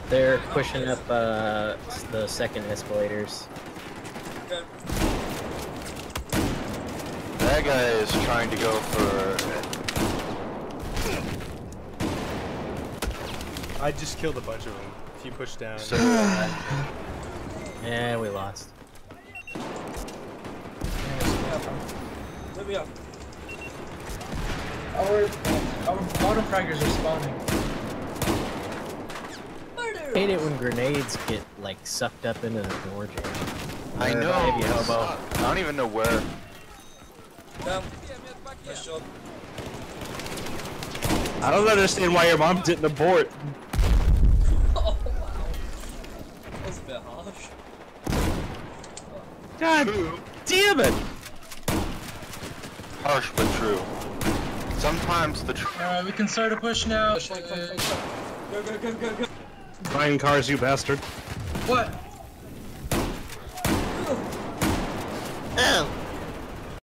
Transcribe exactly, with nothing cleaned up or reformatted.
They're pushing up uh, the second escalators. Okay. That guy is trying to go for... I just killed a bunch of them. If you push down. So, Yeah, we lost. Let me up. Our, our bottom fraggers are spawning. I hate it when grenades get like sucked up into the door jam. I know. Heavy hobo. I don't even know where. Down. Nice job. I don't understand why your mom didn't abort. Oh wow. That was a bit harsh. God damn it! Harsh but true. Sometimes the truth. Alright, we can start a push now. Push, push, push, push. Go, go, go, go, go. Buying cars, you bastard. What? Oh.